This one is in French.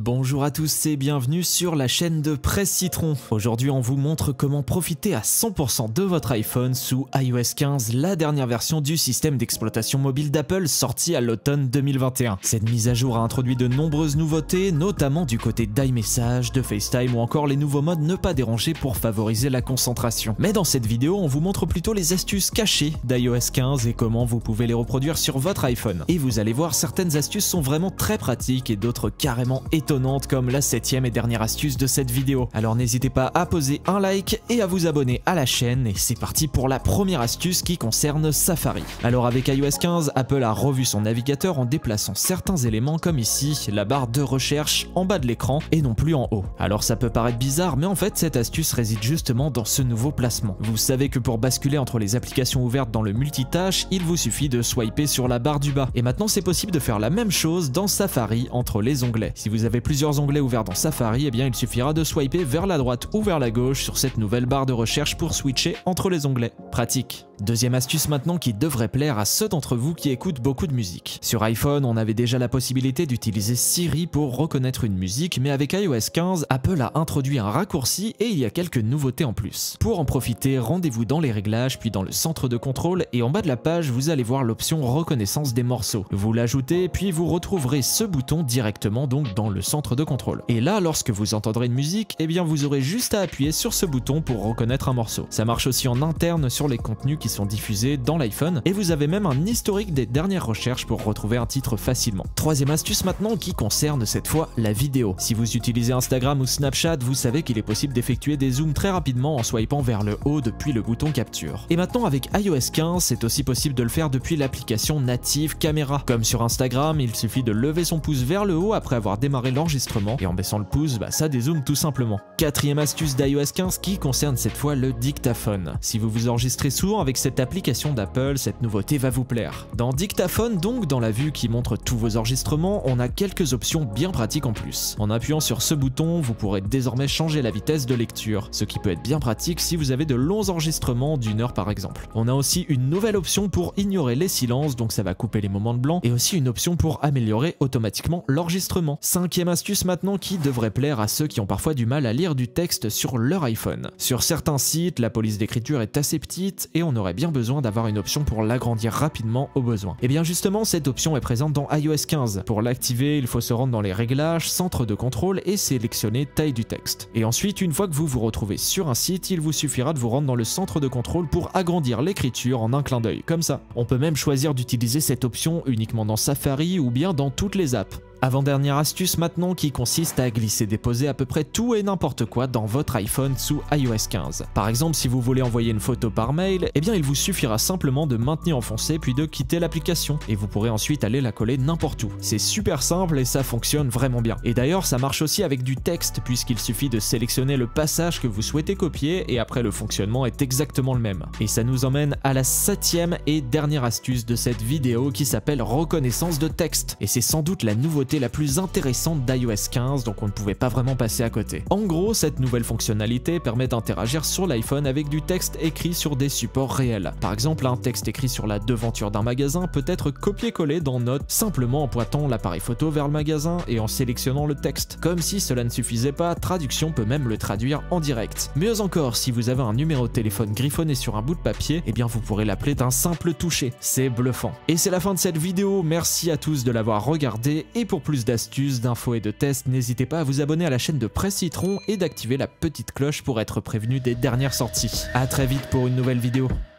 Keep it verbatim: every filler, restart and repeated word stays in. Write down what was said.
Bonjour à tous et bienvenue sur la chaîne de Presse Citron. Aujourd'hui on vous montre comment profiter à cent pour cent de votre iPhone sous i O S quinze, la dernière version du système d'exploitation mobile d'Apple sortie à l'automne deux mille vingt et un. Cette mise à jour a introduit de nombreuses nouveautés, notamment du côté d'iMessage, de FaceTime ou encore les nouveaux modes ne pas déranger pour favoriser la concentration. Mais dans cette vidéo on vous montre plutôt les astuces cachées d'i O S quinze et comment vous pouvez les reproduire sur votre iPhone. Et vous allez voir, certaines astuces sont vraiment très pratiques et d'autres carrément étonnantes comme la septième et dernière astuce de cette vidéo. Alors n'hésitez pas à poser un like et à vous abonner à la chaîne et c'est parti pour la première astuce qui concerne Safari. Alors avec i O S quinze, Apple a revu son navigateur en déplaçant certains éléments comme ici, la barre de recherche en bas de l'écran et non plus en haut. Alors ça peut paraître bizarre mais en fait cette astuce réside justement dans ce nouveau placement. Vous savez que pour basculer entre les applications ouvertes dans le multitâche, il vous suffit de swiper sur la barre du bas. Et maintenant c'est possible de faire la même chose dans Safari entre les onglets. Si vous avez plusieurs onglets ouverts dans Safari, eh bien il suffira de swiper vers la droite ou vers la gauche sur cette nouvelle barre de recherche pour switcher entre les onglets. Pratique. Deuxième astuce maintenant qui devrait plaire à ceux d'entre vous qui écoutent beaucoup de musique. Sur iPhone, on avait déjà la possibilité d'utiliser Siri pour reconnaître une musique, mais avec i O S quinze, Apple a introduit un raccourci et il y a quelques nouveautés en plus. Pour en profiter, rendez-vous dans les réglages, puis dans le centre de contrôle, et en bas de la page, vous allez voir l'option reconnaissance des morceaux. Vous l'ajoutez, puis vous retrouverez ce bouton directement donc dans le centre de contrôle. Et là, lorsque vous entendrez une musique, eh bien vous aurez juste à appuyer sur ce bouton pour reconnaître un morceau. Ça marche aussi en interne sur les contenus qui sont diffusés dans l'iPhone et vous avez même un historique des dernières recherches pour retrouver un titre facilement. Troisième astuce maintenant qui concerne cette fois la vidéo. Si vous utilisez Instagram ou Snapchat, vous savez qu'il est possible d'effectuer des zooms très rapidement en swipant vers le haut depuis le bouton capture. Et maintenant avec i O S quinze, c'est aussi possible de le faire depuis l'application native caméra. Comme sur Instagram, il suffit de lever son pouce vers le haut après avoir démarré l'enregistrement et en baissant le pouce, bah, ça dézoome tout simplement. Quatrième astuce d'i O S quinze qui concerne cette fois le dictaphone. Si vous vous enregistrez souvent avec cette application d'Apple, cette nouveauté va vous plaire. Dans Dictaphone, donc dans la vue qui montre tous vos enregistrements, on a quelques options bien pratiques en plus. En appuyant sur ce bouton, vous pourrez désormais changer la vitesse de lecture, ce qui peut être bien pratique si vous avez de longs enregistrements d'une heure par exemple. On a aussi une nouvelle option pour ignorer les silences, donc ça va couper les moments de blanc, et aussi une option pour améliorer automatiquement l'enregistrement. Cinquième astuce maintenant qui devrait plaire à ceux qui ont parfois du mal à lire du texte sur leur iPhone. Sur certains sites, la police d'écriture est assez petite et on aurait bien besoin d'avoir une option pour l'agrandir rapidement au besoin. Et bien justement, cette option est présente dans i O S quinze. Pour l'activer, il faut se rendre dans les réglages, centre de contrôle et sélectionner taille du texte. Et ensuite, une fois que vous vous retrouvez sur un site, il vous suffira de vous rendre dans le centre de contrôle pour agrandir l'écriture en un clin d'œil, comme ça. On peut même choisir d'utiliser cette option uniquement dans Safari ou bien dans toutes les apps. Avant-dernière astuce maintenant qui consiste à glisser-déposer à peu près tout et n'importe quoi dans votre iPhone sous i O S quinze. Par exemple, si vous voulez envoyer une photo par mail, eh bien il vous suffira simplement de maintenir enfoncé puis de quitter l'application et vous pourrez ensuite aller la coller n'importe où. C'est super simple et ça fonctionne vraiment bien. Et d'ailleurs, ça marche aussi avec du texte puisqu'il suffit de sélectionner le passage que vous souhaitez copier et après le fonctionnement est exactement le même. Et ça nous emmène à la septième et dernière astuce de cette vidéo qui s'appelle reconnaissance de texte. Et c'est sans doute la nouveauté la plus intéressante d'i O S quinze, donc on ne pouvait pas vraiment passer à côté. En gros, cette nouvelle fonctionnalité permet d'interagir sur l'iPhone avec du texte écrit sur des supports réels. Par exemple, un texte écrit sur la devanture d'un magasin peut être copié-collé dans Notes simplement en pointant l'appareil photo vers le magasin et en sélectionnant le texte. Comme si cela ne suffisait pas, Traduction peut même le traduire en direct. Mieux encore, si vous avez un numéro de téléphone griffonné sur un bout de papier, eh bien vous pourrez l'appeler d'un simple toucher. C'est bluffant. Et c'est la fin de cette vidéo, merci à tous de l'avoir regardé et pour plus d'astuces, d'infos et de tests, n'hésitez pas à vous abonner à la chaîne de Presse Citron et d'activer la petite cloche pour être prévenu des dernières sorties. A très vite pour une nouvelle vidéo.